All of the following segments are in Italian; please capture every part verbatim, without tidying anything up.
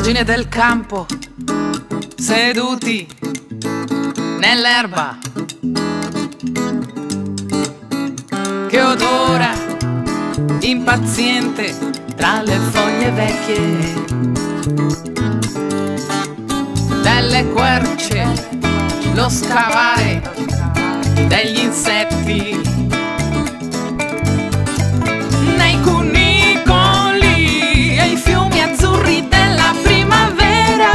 margine del campo, seduti nell'erba che odora impaziente tra le foglie vecchie delle querce, lo scavare degli insetti nei cunicoli e i fiumi azzurri della primavera.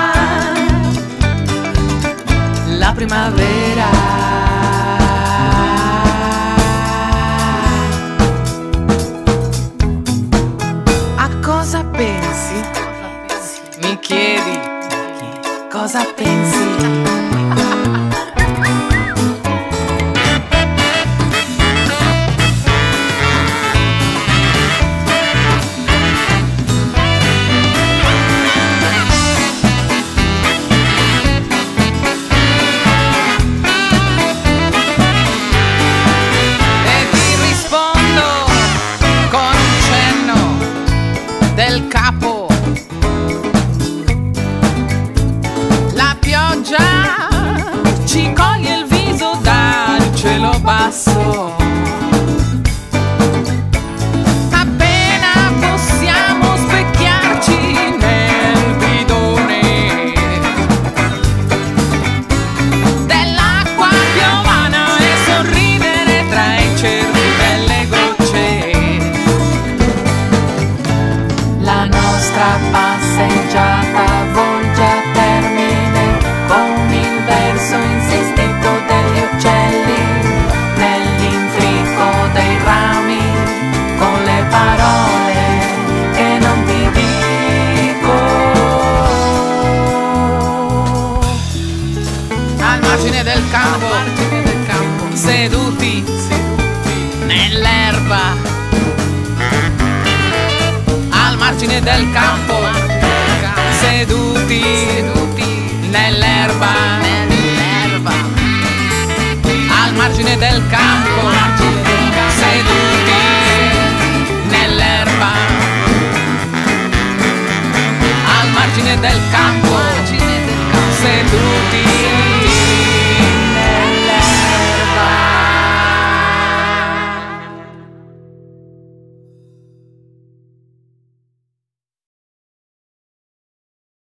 La primavera. A cosa pensi? Mi chiedi cosa pensi? Del capo, la pioggia ci coglie il viso dal cielo basso. Appena possiamo specchiarci nel bidone dell'acqua piovana e sorridere tra i cerchi delle gocce. La nostra passeggiata volge a termine con il verso insistito degli uccelli nell'intrico dei rami, con le parole che non ti dico. Al margine del campo, seduti nell'erba. Al margine del campo, seduti, seduti nell'erba, nell'erba. Al margine del campo.